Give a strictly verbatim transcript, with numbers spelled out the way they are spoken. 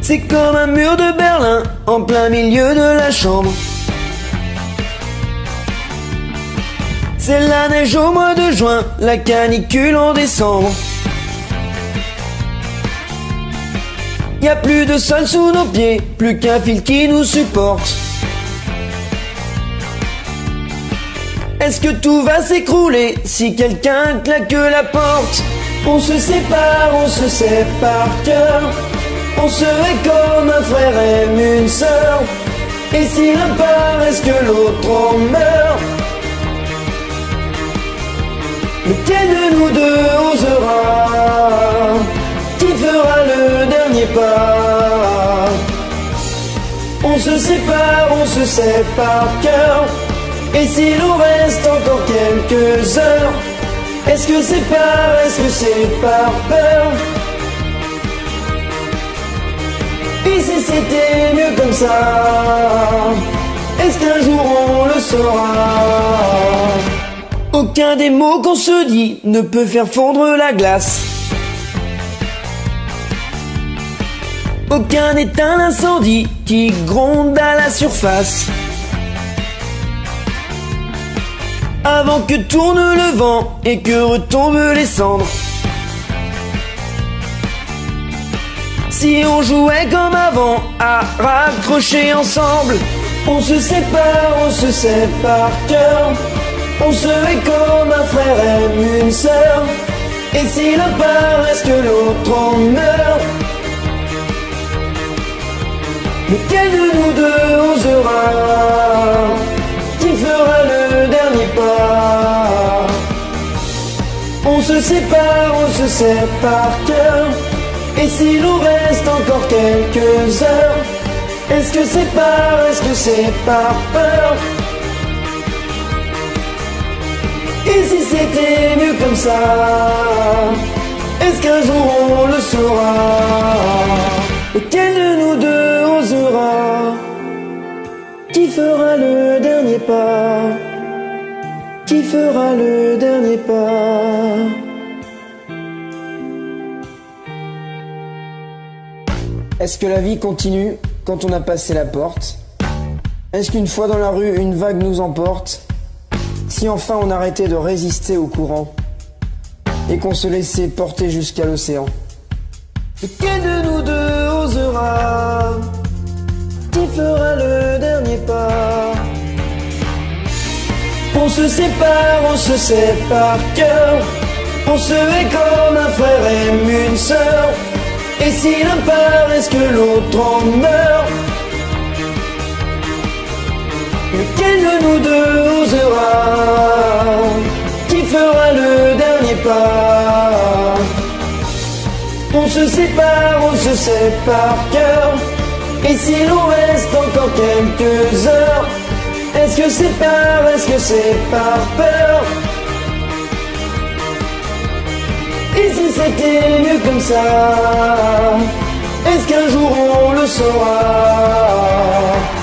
C'est comme un mur de Berlin en plein milieu de la chambre. C'est la neige au mois de juin, la canicule en décembre. Y a plus de sol sous nos pieds, plus qu'un fil qui nous supporte. Est-ce que tout va s'écrouler si quelqu'un claque la porte? On se sépare, on se sait par cœur. On serait comme un frère aime une sœur. Et si l'un part, est-ce que l'autre en meurt? Lequel de nous deux osera? Qui fera le dernier pas? On se sépare, on se sait par cœur. Et s'il nous reste encore quelques heures, est-ce que c'est par, est-ce que c'est par peur? Et si c'était mieux comme ça, est-ce qu'un jour on le saura? Aucun des mots qu'on se dit ne peut faire fondre la glace. Aucun n'éteint l'incendie qui gronde à la surface. Avant que tourne le vent et que retombent les cendres. Si on jouait comme avant à raccrocher ensemble, on se sépare, on se sait par cœur. On serait comme un frère aime une sœur. Et si l'un part, est-ce que l'autre en meurt? Lequel de nous deux osera? Qui fera le dernier pas? On se sépare, on se sait par cœur. Et s'il nous reste encore quelques heures, est-ce que c'est par, est-ce que c'est par peur? Et si c'était mieux comme ça, est-ce qu'un jour on le saura? Lequel de nous deux osera? Qui fera le dernier pas? Qui fera le dernier pas? Est-ce que la vie continue quand on a passé la porte? Est-ce qu'une fois dans la rue, une vague nous emporte? Si enfin on arrêtait de résister au courant et qu'on se laissait porter jusqu'à l'océan? Lequel de nous deux osera? Qui fera le dernier pas? On se sépare, on se sait par cœur. On se hait comme un frère aime une sœur. Et si l'un part, est-ce que l'autre en meurt? Lequel de nous deux osera? Qui fera le dernier pas? On se sépare, on se sait par cœur. Et s'il nous reste encore quelques heures, est-ce que c'est par, est-ce que c'est par peur? Et si c'était mieux comme ça, est-ce qu'un jour on le saura?